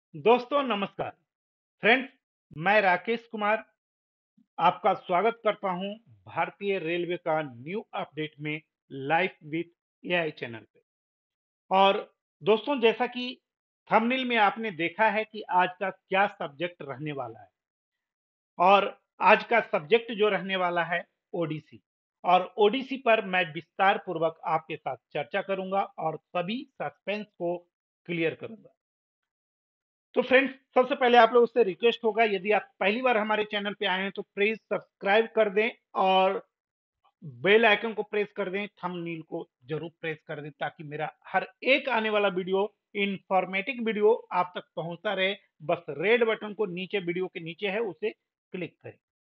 दोस्तों नमस्कार। फ्रेंड्स, मैं राकेश कुमार आपका स्वागत करता हूं भारतीय रेलवे का न्यू अपडेट में लाइफ विथ एआई चैनल पे। और दोस्तों, जैसा कि थंबनेल में आपने देखा है कि आज का क्या सब्जेक्ट रहने वाला है। और आज का सब्जेक्ट जो रहने वाला है ओडीसी। और ओडीसी पर मैं विस्तार पूर्वक आपके साथ चर्चा करूंगा और सभी सस्पेंस को क्लियर करूंगा। तो फ्रेंड्स, सबसे पहले आप लोगों से रिक्वेस्ट होगा, यदि आप पहली बार हमारे चैनल पे आए हैं तो प्लीज सब्सक्राइब कर दें और बेल आइकन को प्रेस कर दें, थंबनेल को जरूर प्रेस कर दें ताकि मेरा हर एक आने वाला वीडियो, इंफॉर्मेटिव वीडियो आप तक पहुंचता रहे। बस रेड बटन को नीचे, वीडियो के नीचे है, उसे क्लिक करें।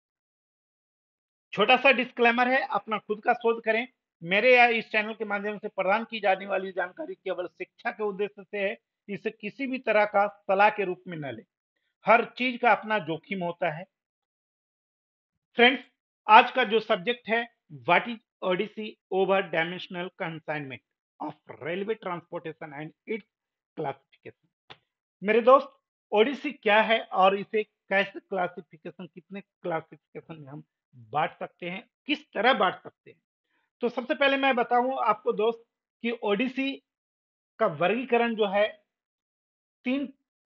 छोटा सा डिस्क्लेमर है, अपना खुद का शोध करें। मेरे या इस चैनल के माध्यम से प्रदान की जाने वाली जानकारी केवल शिक्षा के उद्देश्य से है। इसे किसी भी तरह का सलाह के रूप में न ले। हर चीज का अपना जोखिम होता है। फ्रेंड्स, आज का जो सब्जेक्ट है, what is ODC over dimensional consignment of railway transportation and its classification. मेरे दोस्त, ओडीसी क्या है और इसे कैसे क्लासिफिकेशन, कितने क्लासिफिकेशन में हम बांट सकते हैं, किस तरह बांट सकते हैं। तो सबसे पहले मैं बताऊं आपको दोस्त कि ओडीसी का वर्गीकरण जो है, तीन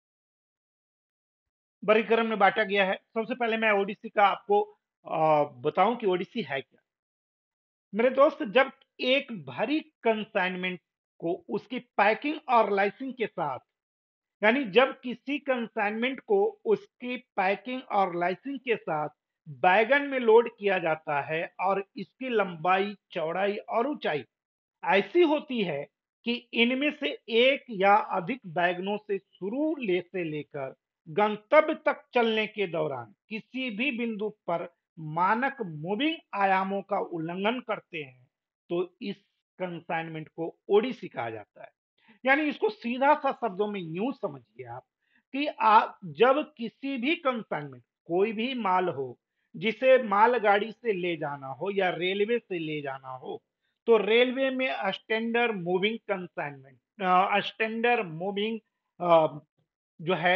वर्गीकरण में बांटा गया है। सबसे पहले मैं ओडीसी का आपको बताऊं कि ओडीसी है क्या। मेरे दोस्त, जब एक भारी कंसाइनमेंट को उसकी पैकिंग और लाइसिंग के साथ, यानी जब किसी कंसाइनमेंट को उसकी पैकिंग और लाइसिंग के साथ बैगन में लोड किया जाता है और इसकी लंबाई, चौड़ाई और ऊंचाई ऐसी होती है कि इनमें से एक या अधिक बैगनों से शुरू से लेकर गंतव्य तक चलने के दौरान किसी भी बिंदु पर मानक मूविंग आयामों का उल्लंघन करते हैं तो इस कंसाइनमेंट को ओडीसी कहा जाता है। यानी इसको सीधा सा शब्दों में यूं समझिए आप कि आप जब किसी भी कंसाइनमेंट, कोई भी माल हो जिसे मालगाड़ी से ले जाना हो या रेलवे से ले जाना हो, तो रेलवे में standard moving consignment, standard moving जो है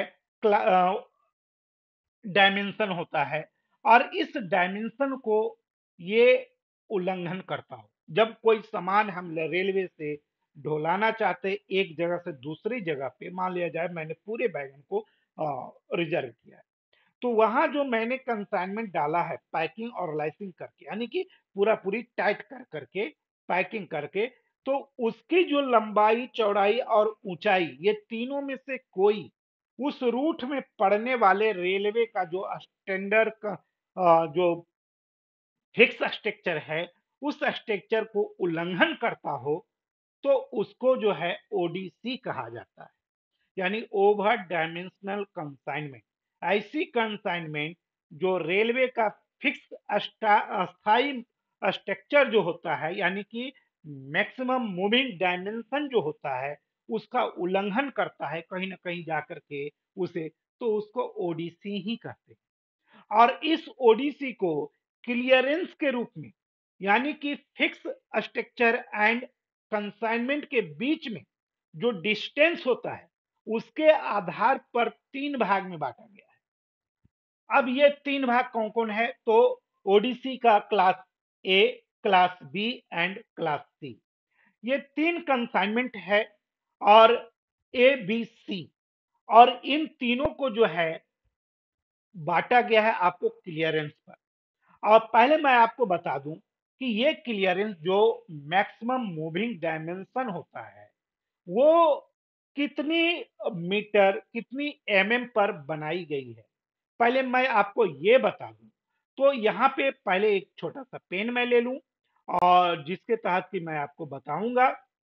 डायमेंशन होता है। और इस डायमेंशन को ये उल्लंघन करता हो। जब कोई सामान हम रेलवे से ढोलाना चाहते एक जगह से दूसरी जगह पे, मान लिया जाए मैंने पूरे बैगन को रिजर्व किया है, तो वहां जो मैंने कंसाइनमेंट डाला है पैकिंग और लाइसिंग करके, यानी कि पूरा पूरी टाइट कर करके, पैकिंग करके, तो उसकी जो लंबाई, चौड़ाई और ऊंचाई, ये तीनों में से कोई उस रूट में पड़ने वाले रेलवे का जो स्टैंडर्ड का जो फिक्स स्ट्रक्चर है, उस स्ट्रक्चर को उल्लंघन करता हो तो उसको जो है ओडीसी कहा जाता है, यानी ओवर डायमेंशनल कंसाइनमेंट। ऐसी कंसाइनमेंट जो रेलवे का फिक्स अस्थाई स्ट्रक्चर जो होता है, यानी कि मैक्सिमम मूविंग डायमेंशन जो होता है, उसका उल्लंघन करता है कहीं ना कहीं जाकर के उसे, तो उसको ओडीसी ही कहते हैं। और इस ओडीसी को क्लियरेंस के रूप में, यानी कि फिक्स स्ट्रक्चर एंड कंसाइनमेंट के बीच में जो डिस्टेंस होता है, उसके आधार पर तीन भाग में बांटा गया है। अब ये तीन भाग कौन कौन है, तो ओडीसी का class A, class B and class C, ये तीन कंसाइनमेंट है। और ए बी सी, और इन तीनों को जो है बांटा गया है आपको क्लियरेंस पर। और पहले मैं आपको बता दूं कि ये क्लियरेंस जो मैक्सिमम मूविंग डायमेंशन होता है, वो कितनी मीटर, कितनी पर बनाई गई है, पहले मैं आपको ये बता दूं। तो यहाँ पे पहले एक छोटा सा पेन मैं ले लूं और जिसके तहत कि मैं आपको बताऊंगा।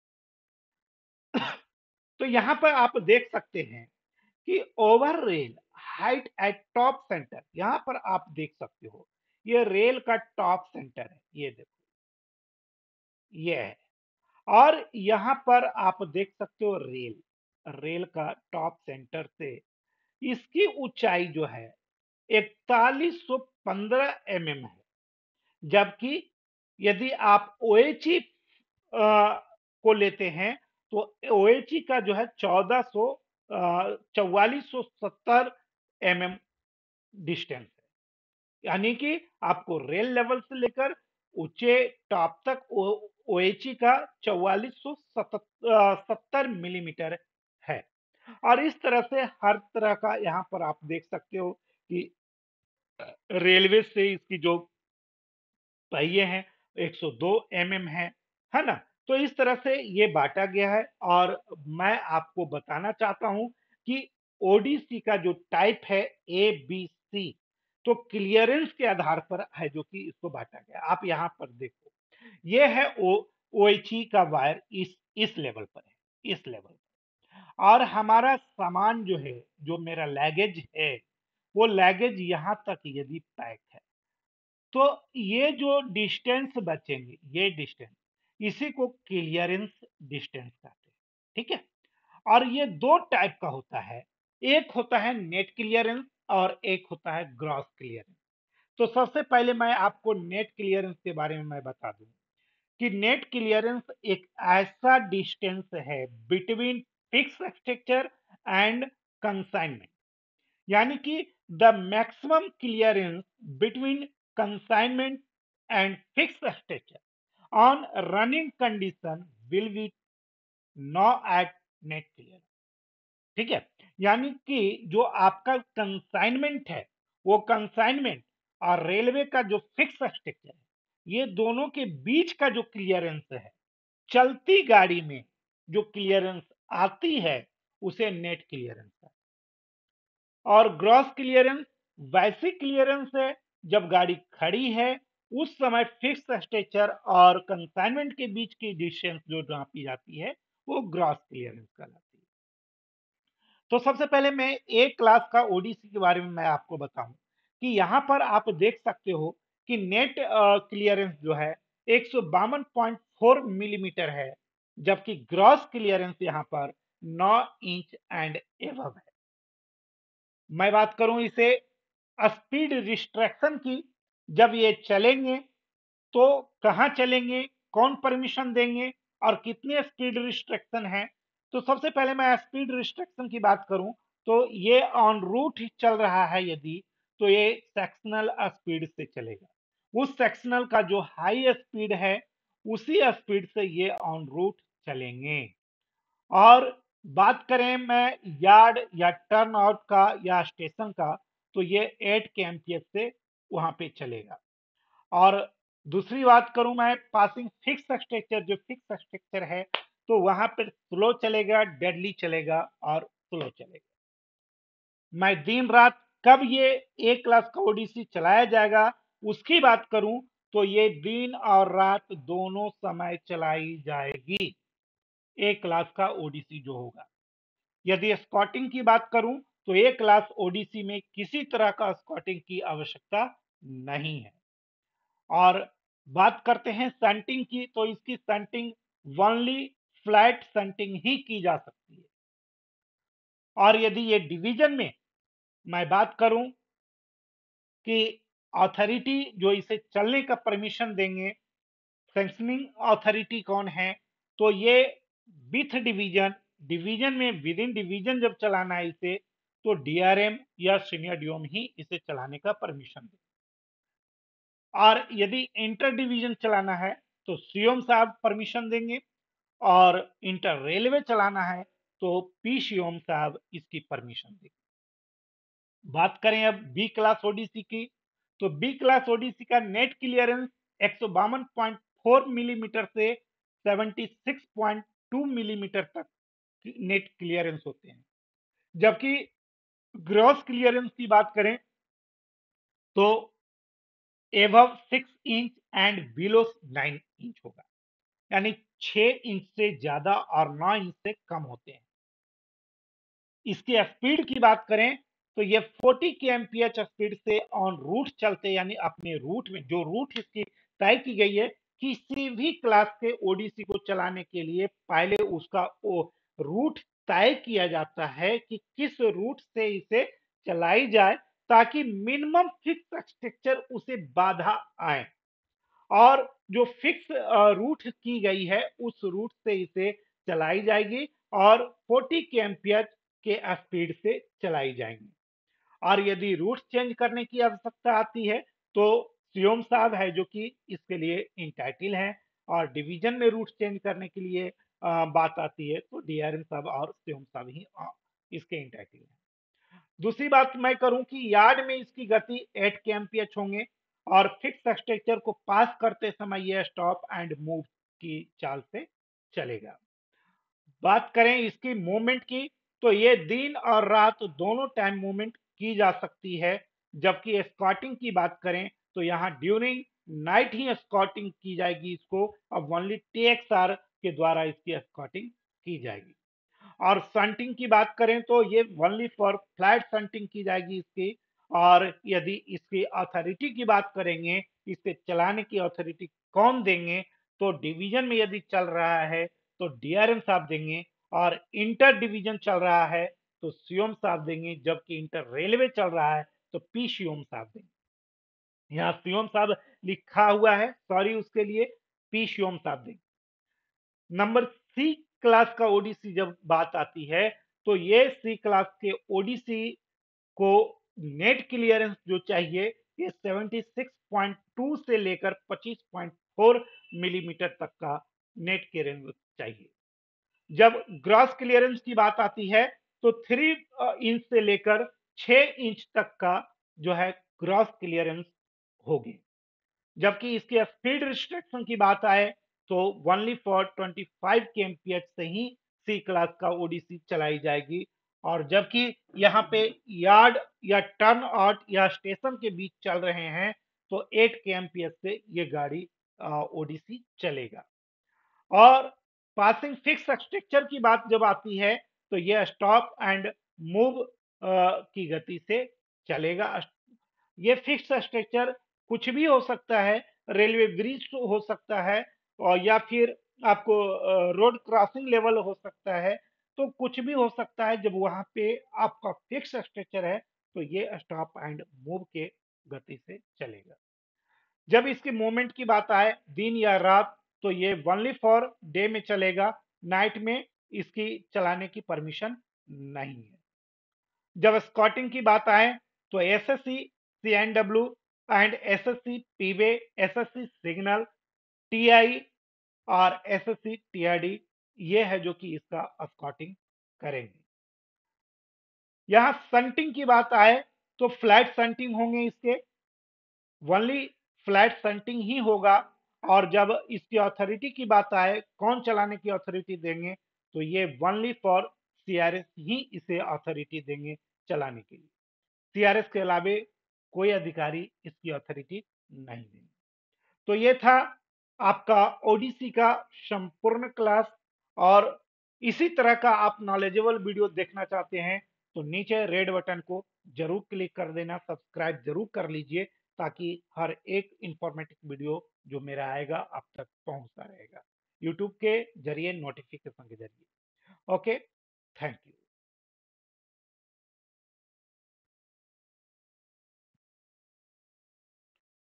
तो यहाँ पर आप देख सकते हैं कि over rail height at top centre, यहां पर आप देख सकते हो ये रेल का टॉप सेंटर है, ये देखो ये है। और यहां पर आप देख सकते हो रेल, रेल का टॉप सेंटर से इसकी ऊंचाई जो है 4115 है। जबकि यदि आप ओएचई को लेते हैं तो ओएचई का जो है 4470 mm डिस्टेंस है। यानी कि आपको रेल लेवल से लेकर ऊंचे टॉप तक ओएची का 4470 मिलीमीटर है। और इस तरह से हर तरह का यहाँ पर आप देख सकते हो कि रेलवे से इसकी जो पहिए हैं 102 mm है ना। तो इस तरह से ये बांटा गया है। और मैं आपको बताना चाहता हूं कि ओडीसी का जो टाइप है ए बी सी, तो क्लियरेंस के आधार पर है जो कि इसको बांटा गया। आप यहाँ पर देखो, ये है ओएची का वायर इस लेवल पर है, इस लेवल पर। और हमारा सामान जो है, जो मेरा लैगेज है, वो लैगेज यहाँ तक यदि पैक है, तो ये जो डिस्टेंस बचेंगे, ये डिस्टेंस, इसी को क्लियरेंस डिस्टेंस कहते हैं। ठीक है। और ये दो टाइप का होता है, एक होता है नेट क्लियरेंस और एक होता है ग्रॉस क्लियरेंस। तो सबसे पहले मैं आपको नेट क्लियरेंस के बारे में मैं बता दूं कि नेट क्लियरेंस एक ऐसा डिस्टेंस है between fix structure and consignment, यानी कि the maximum clearance between consignment and fix structure on running condition will be no at net clear. ठीक है। यानी कि जो आपका कंसाइनमेंट है, वो कंसाइनमेंट और रेलवे का जो फिक्स स्ट्रक्चर है, ये दोनों के बीच का जो क्लियरेंस है, चलती गाड़ी में जो क्लियरेंस आती है, उसे नेट क्लियरेंस है। और ग्रॉस क्लियरेंस वैसी क्लियरेंस है जब गाड़ी खड़ी है, उस समय फिक्स स्ट्रक्चर और कंसाइनमेंट के बीच की डिस्टेंस जो नापी जाती है, वो ग्रॉस क्लियरेंस कहलाती है। तो सबसे पहले मैं ए क्लास का ओडीसी के बारे में मैं आपको बताऊं कि यहां पर आप देख सकते हो कि नेट क्लियरेंस जो है 152.4 मिलीमीटर है, जबकि ग्रॉस क्लियरेंस यहां पर 9 इंच एंड एबव है। मैं बात करूं इसे स्पीड रिस्ट्रिक्शन की, जब ये चलेंगे तो कहां चलेंगे, कौन परमिशन देंगे और कितने स्पीड रिस्ट्रिक्शन है। तो सबसे पहले मैं स्पीड रिस्ट्रिक्शन की बात करूं तो ये ऑन रूट चल रहा है यदि, तो ये सेक्शनल स्पीड से चलेगा। उस सेक्शनल का जो हाई स्पीड है, उसी स्पीड से ये ऑन रूट चलेंगे। और बात करें मैं यार्ड या टर्न आउट का या स्टेशन का, तो ये 8 के एमपीएस से वहां पे चलेगा। और दूसरी बात करूं मैं पासिंग फिक्स स्ट्रक्चर, जो फिक्स स्ट्रक्चर है, तो वहां पर स्लो चलेगा, डेडली चलेगा और स्लो चलेगा। मैं दिन रात कब ये ए क्लास का ओडीसी चलाया जाएगा उसकी बात करूं, तो ये दिन और रात दोनों समय चलाई जाएगी ए क्लास का ओडीसी जो होगा। यदि स्कॉटिंग की बात करूं तो ए क्लास ओडीसी में किसी तरह का स्कॉटिंग की आवश्यकता नहीं है। और बात करते हैं संटिंग की, तो इसकी संटिंग ओनली फ्लैट संटिंग ही की जा सकती है। और यदि ये डिवीजन में मैं बात करूं कि अथॉरिटी जो इसे चलने का परमिशन देंगे, सैंक्शनिंग अथॉरिटी कौन है, तो ये विथ डिवीजन, डिवीजन में विद इन डिवीजन जब चलाना है इसे, तो डीआरएम या सीनियर डीओम ही इसे चलाने का परमिशन दे। और यदि इंटर डिवीजन चलाना है तो सीएम साहब परमिशन देंगे, और इंटर रेलवे चलाना है तो पी सीएम साहब इसकी परमिशन देंगे। बात करें अब बी क्लास ओडीसी की, तो बी क्लास ओडीसी का नेट क्लियरेंस 152.4 मिलीमीटर से 76.2 मिलीमीटर तक नेट क्लियरेंस होते हैं। जबकि ग्रॉस क्लियरेंस की बात करें तो above 6 inch and below 9 inch होगा, यानी 6 इंच से ज्यादा और 9 इंच से कम होते हैं। इसकी स्पीड की बात करें तो ये 40 के एमपीएच स्पीड से ऑन रूट चलते, यानी अपने रूट में जो रूट इसकी तय की गई है, किसी भी क्लास के ओडीसी को चलाने के लिए पहले उसका रूट तय किया जाता है कि किस रूट से इसे चलाई जाए, ताकि मिनिमम फिक्स स्ट्रक्चर उसे बाधा आए। और जो फिक्स रूट की गई है उस रूट से इसे चलाई जाएगी। और 40 के एम्पियर के स्पीड से चलाई जाएंगी। और यदि रूट चेंज करने की आवश्यकता आती है तो सीओम साहब है जो कि इसके लिए इंटाइटिल है, और डिवीजन में रूट चेंज करने के लिए बात आती है तो डीआरएम साहब और सीओम साहब ही इसके इंटाइटिल है। दूसरी बात मैं करूं कि यार्ड में इसकी गति 8 kmph होंगे, और फिक्स स्ट्रक्चर को पास करते समय यह स्टॉप एंड मूव की चाल से चलेगा। बात करें इसकी मूवमेंट की, तो ये दिन और रात दोनों टाइम मूवमेंट की जा सकती है, जबकि स्कॉटिंग की बात करें तो यहाँ ड्यूरिंग नाइट ही स्कॉटिंग की जाएगी इसको, अब ओनली टीएक्सआर के द्वारा इसकी स्कॉटिंग की जाएगी। और संटिंग की बात करें तो ये ओनली फॉर फ्लैट संटिंग की जाएगी इसकी। और यदि इसकी अथॉरिटी की बात करेंगे, इसे चलाने की अथॉरिटी कौन देंगे, तो डिवीजन में यदि चल रहा है तो डीआरएम साहब देंगे, और इंटर डिवीजन चल रहा है तो सीओम साहब देंगे, जबकि इंटर रेलवे चल रहा है तो पी सीओम साहब देंगे। यहाँ सीओम साहब लिखा हुआ है, सॉरी उसके लिए, पी सीओम साहब देंगे। नंबर सी क्लास का ओडीसी जब बात आती है तो ये सी क्लास के ओडीसी को नेट क्लियरेंस जो चाहिए ये 76.2 से लेकर 25.4 मिलीमीटर तक का नेट क्लियरेंस चाहिए। जब ग्रॉस क्लियरेंस की बात आती है तो 3 इंच से लेकर 6 इंच तक का जो है ग्रॉस क्लियरेंस होगी। जबकि इसके स्पीड रिस्ट्रिक्शन की बात आए तो ओनली फॉर 25 kmph से ही सी क्लास का ओडीसी चलाई जाएगी। और जबकि यहाँ पे यार्ड या टर्न आउट या स्टेशन के बीच चल रहे हैं तो 8 kmph से ये गाड़ी ओडीसी चलेगा। और पासिंग फिक्स स्ट्रक्चर की बात जब आती है तो ये स्टॉप एंड मूव की गति से चलेगा। ये फिक्स स्ट्रक्चर कुछ भी हो सकता है, रेलवे ब्रिज हो सकता है, और या फिर आपको रोड क्रॉसिंग लेवल हो सकता है, तो कुछ भी हो सकता है। जब वहां पे आपका फिक्स स्ट्रक्चर है तो ये स्टॉप एंड मूव के गति से चलेगा। जब इसकी मूवमेंट की बात आए दिन या रात तो ये ओनली फॉर डे में चलेगा, नाइट में इसकी चलाने की परमिशन नहीं है। जब स्कॉटिंग की बात आए तो SSC CNW and SSC P way, SSC signal, TI और एसएससी टीआरडी ये है जो कि इसका स्कॉटिंग करेंगे। यहां संटिंग की बात आए तो फ्लैट संटिंग होंगे इसके, ओनली फ्लैट संटिंग ही होगा। और जब इसकी अथॉरिटी की बात आए कौन चलाने की अथॉरिटी देंगे तो ये ओनली फॉर सीआरएस ही इसे अथॉरिटी देंगे चलाने के लिए। सीआरएस के अलावे कोई अधिकारी इसकी अथॉरिटी नहीं देंगे। तो ये था आपका ओडीसी का संपूर्ण क्लास। और इसी तरह का आप नॉलेजेबल वीडियो देखना चाहते हैं तो नीचे रेड बटन को जरूर क्लिक कर देना, सब्सक्राइब जरूर कर लीजिए, ताकि हर एक इंफॉर्मेटिव वीडियो जो मेरा आएगा आप तक पहुंचता रहेगा यूट्यूब के जरिए, नोटिफिकेशन के जरिए। Okay, thank you.